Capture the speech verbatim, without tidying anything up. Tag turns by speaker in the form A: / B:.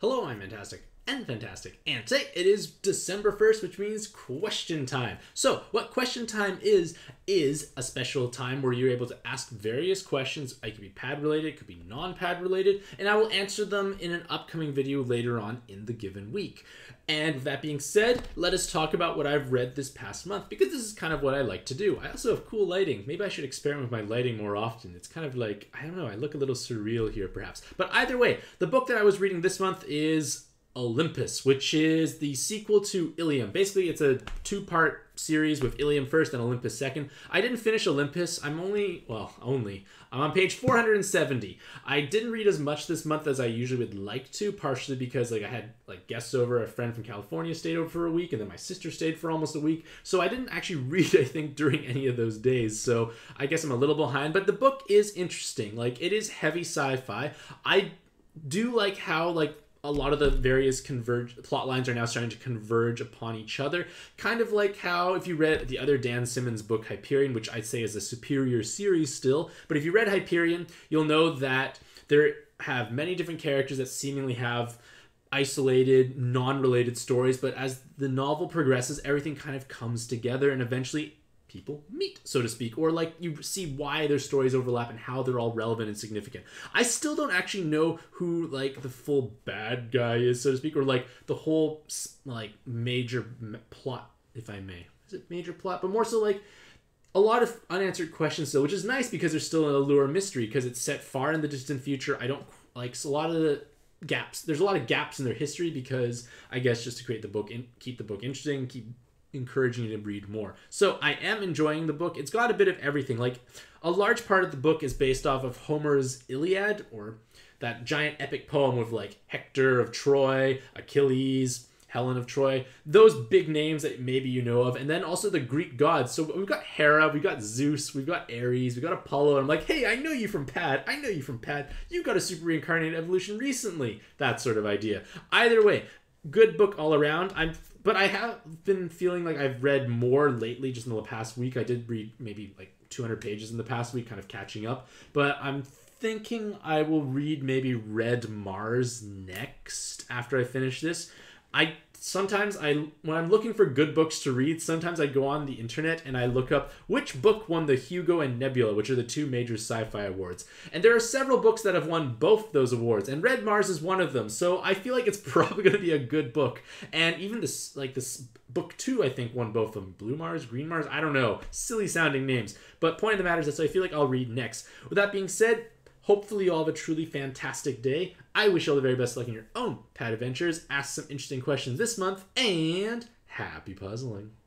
A: Hello, I'm Fantastic and Fantastic, and today it is December first, which means question time. So what question time is, is a special time where you're able to ask various questions. It could be pad related, it could be non-pad related, and I will answer them in an upcoming video later on in the given week. And with that being said, let us talk about what I've read this past month, because this is kind of what I like to do. I also have cool lighting. Maybe I should experiment with my lighting more often. It's kind of like, I don't know, I look a little surreal here perhaps. But either way, the book that I was reading this month is Olympus, which is the sequel to Ilium. Basically, it's a two-part series with Ilium first and Olympus second. I didn't finish Olympus. I'm only, well, only, I'm on page four hundred seventy. I didn't read as much this month as I usually would like to, partially because like I had like guests over. A friend from California stayed over for a week, and then my sister stayed for almost a week. So I didn't actually read, I think, during any of those days. So I guess I'm a little behind, but the book is interesting. Like, it is heavy sci-fi. I do like how, like, a lot of the various converge plot lines are now starting to converge upon each other. Kind of like how, if you read the other Dan Simmons book, Hyperion, which I'd say is a superior series still, but if you read Hyperion, you'll know that there have many different characters that seemingly have isolated, non-related stories, but as the novel progresses, everything kind of comes together and eventually people meet, so to speak, or like you see why their stories overlap and how they're all relevant and significant. I still don't actually know who like the full bad guy is, so to speak, or like the whole like major plot, if I may. Is it major plot? But more so like a lot of unanswered questions still, which is nice because there's still an allure of mystery because it's set far in the distant future. I don't like so a lot of the gaps. There's a lot of gaps in their history because I guess just to create the book and keep the book interesting, keep encouraging you to read more. So I am enjoying the book. It's got a bit of everything. Like, a large part of the book is based off of Homer's Iliad, or that giant epic poem with like Hector of Troy, Achilles, Helen of Troy, those big names that maybe you know of, and then also the Greek gods. So we've got Hera, we've got Zeus, we've got Ares, we've got Apollo, and I'm like, hey, I know you from Pad, I know you from Pad, you got a super reincarnated evolution recently, that sort of idea. Either way, good book all around. I'm But I have been feeling like I've read more lately, just in the past week. I did read maybe like two hundred pages in the past week, kind of catching up. But I'm thinking I will read maybe Red Mars next after I finish this. I sometimes I when I'm looking for good books to read, sometimes I go on the internet and I look up which book won the Hugo and Nebula, which are the two major sci-fi awards. And there are several books that have won both those awards, and Red Mars is one of them. So I feel like it's probably going to be a good book. And even this, like this book two, I think won both of them. Blue Mars, Green Mars, I don't know. Silly sounding names. But point of the matter is that so I feel like I'll read next. With that being said, hopefully you all have a truly fantastic day. I wish you all the very best luck in your own pad adventures. Ask some interesting questions this month, and happy puzzling.